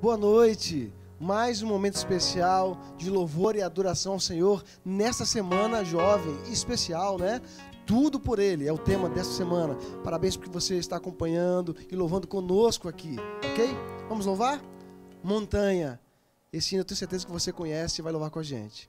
Boa noite, mais um momento especial de louvor e adoração ao Senhor nessa semana jovem, especial, né? Tudo por Ele é o tema dessa semana. Parabéns porque você está acompanhando e louvando conosco aqui, ok? Vamos louvar? Montanha. Esse hino eu tenho certeza que você conhece e vai louvar com a gente.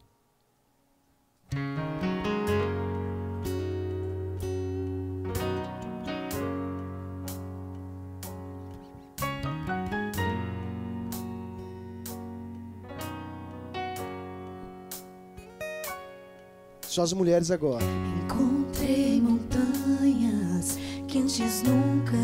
Só as mulheres agora. Encontrei montanhas que antes nunca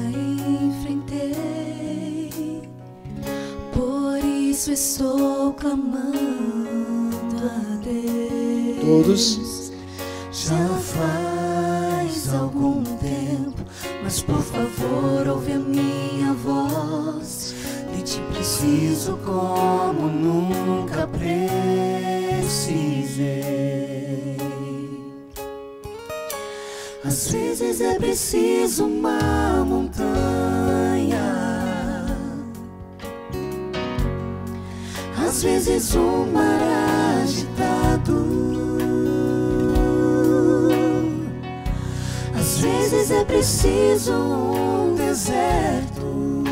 enfrentei, por isso estou clamando a Deus. Todos. Já faz algum tempo, mas por favor ouve a minha voz. De ti preciso como nunca precisei. Às vezes é preciso uma montanha, às vezes um mar agitado, às vezes é preciso um deserto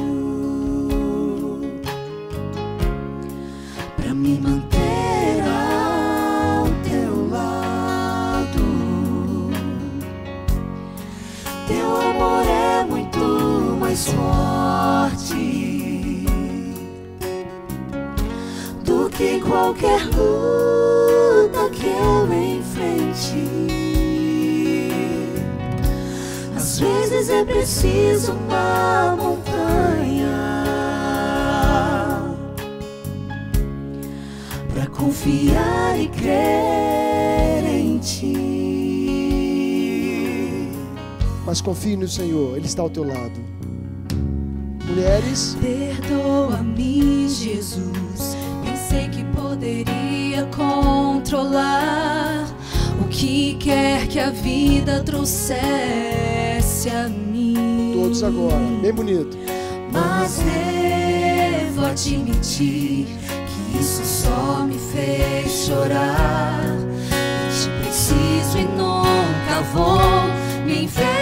pra me manter ao teu lado. Teu amor é muito mais forte do que qualquer luta que eu enfrente. Às vezes é preciso uma montanha pra confiar e crer em ti. Mas confie no Senhor, Ele está ao teu lado. Mulheres. Perdoa-me, Jesus. Pensei que poderia controlar o que quer que a vida trouxesse a mim. Todos agora, bem bonito. Mas devo admitir que isso só me fez chorar. Eu te preciso e nunca vou me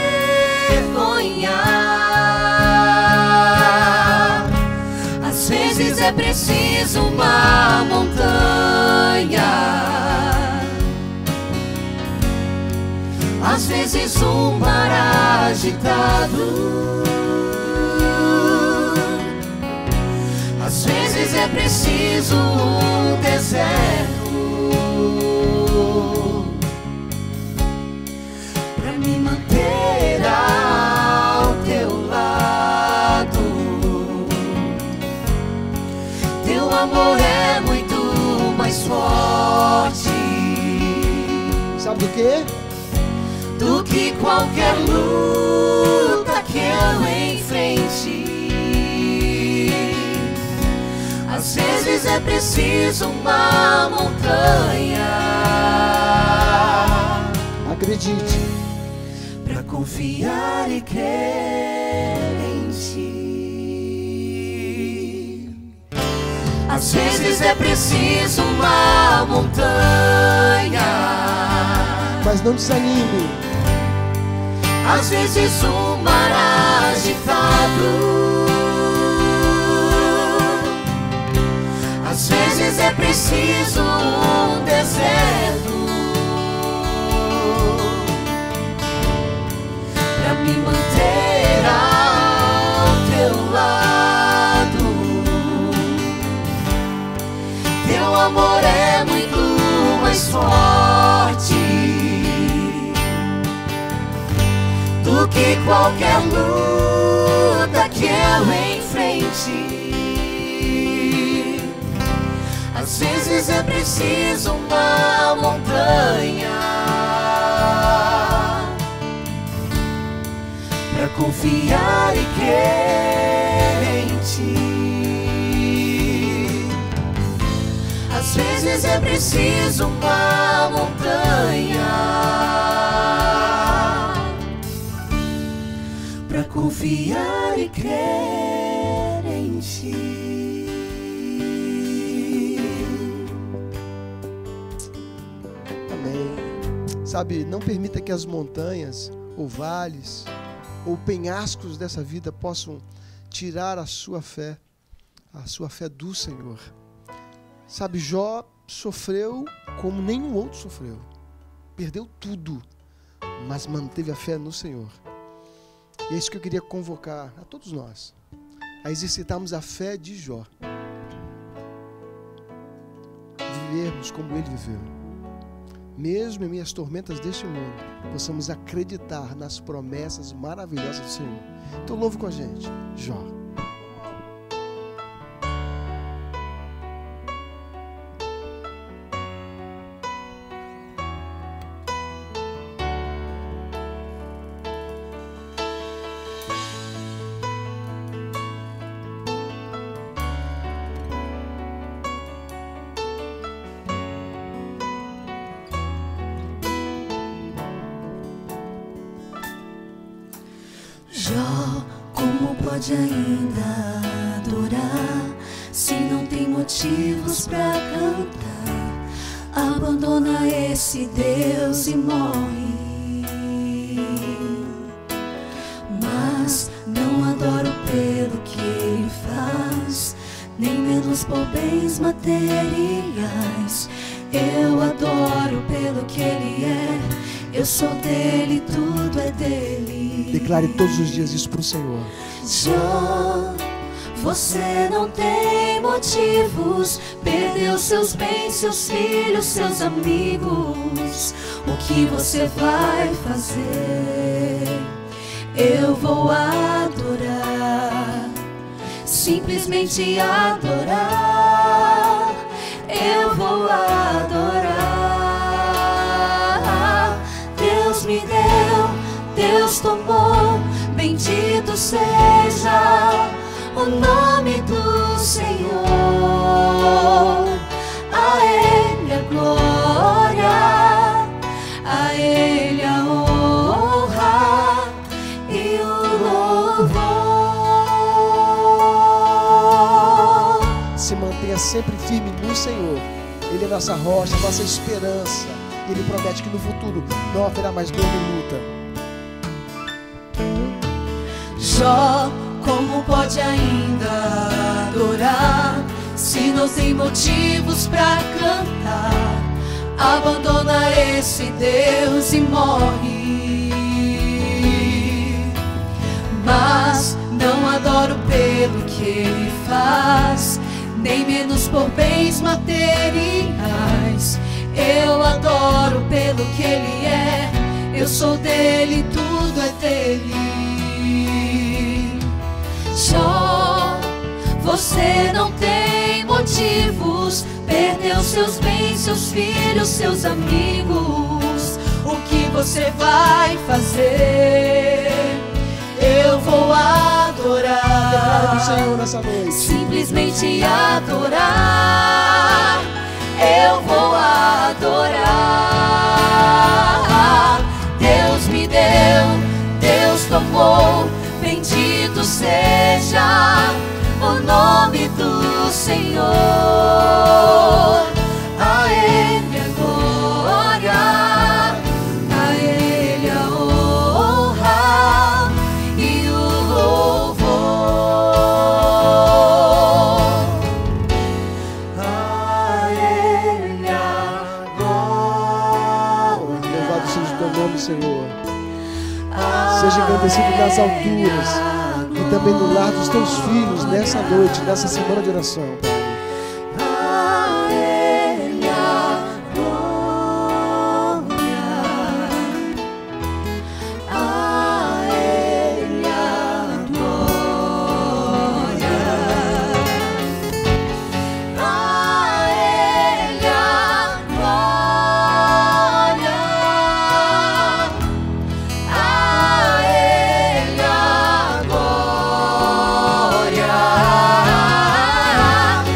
envergonhar. Às vezes é preciso uma montanha, às vezes um mar agitado, às vezes é preciso um deserto pra me manter ao teu lado. Teu amor é muito mais forte. Sabe do quê? Do que qualquer luta que eu enfrente. Às vezes é preciso uma montanha, Acredite, pra confiar e crer em ti. Às vezes é preciso uma montanha, mas não desanime. às vezes um mar agitado, às vezes é preciso um deserto pra me manter ao teu lado. Teu amor é muito mais forte do que qualquer luta que eu enfrente. Às vezes é preciso uma montanha pra confiar e crer em ti. Às vezes é preciso uma montanha pra confiar e crer em ti. Sabe, não permita que as montanhas ou vales ou penhascos dessa vida possam tirar a sua fé do Senhor. Sabe, Jó sofreu como nenhum outro sofreu. Perdeu tudo, mas manteve a fé no Senhor. E é isso que eu queria convocar a todos nós, a exercitarmos a fé de Jó. Vivermos como ele viveu. Mesmo em meio às tormentas deste mundo, possamos acreditar nas promessas maravilhosas do Senhor. Então louve com a gente, Jó. Jó, como pode ainda adorar se não tem motivos pra cantar? Abandona esse Deus e morre. Mas não adoro pelo que ele faz, nem menos por bens materiais. Eu adoro pelo que ele é. Eu sou dele, tudo é dele. Declare todos os dias isso para o Senhor. Jó, você não tem motivos. Perdeu seus bens, seus filhos, seus amigos. O que você vai fazer? Eu vou adorar, simplesmente adorar. Eu vou adorar. Deus me deu, Deus tomou, bendito seja o nome do Senhor. A Ele a glória, a Ele a honra e o louvor. Se mantenha sempre firme no Senhor. Ele é nossa rocha, nossa esperança. Ele promete que no futuro não haverá mais dor nem luta. Jó, como pode ainda adorar se não tem motivos pra cantar? Abandona esse Deus e morre. Mas não adoro pelo que ele faz, nem menos por bens materiais. Eu adoro pelo que ele é. Eu sou dele, tudo é dele. Jó, você não tem motivos. Perdeu seus bens, seus filhos, seus amigos. O que você vai fazer? Eu vou adorar, Senhor, nessa noite. simplesmente adorar. Eu vou adorar. Deus me deu, Deus tomou, bendito seja o nome do Senhor. A Ele a glória, a Ele a honra e o louvor. A Ele a glória. Louvado seja o teu nome, Senhor. Seja engrandecido nas alturas e também no lar dos teus filhos nessa noite, nessa semana de oração, Pai. A Ele a glória, a Ele a glória, a Ele a glória, a Ele a glória.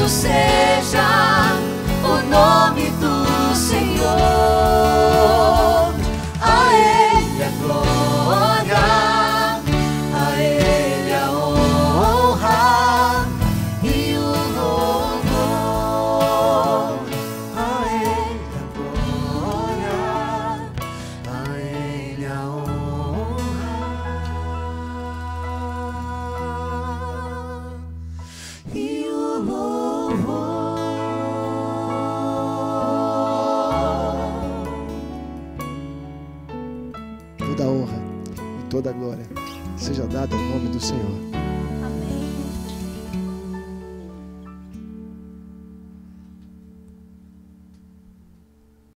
Bendito seja o nome do Senhor. A Ele a glória, a Ele a honra e o louvor. A Ele a glória, a Ele a honra e o louvor. Toda a honra e toda a glória seja dada ao nome do Senhor.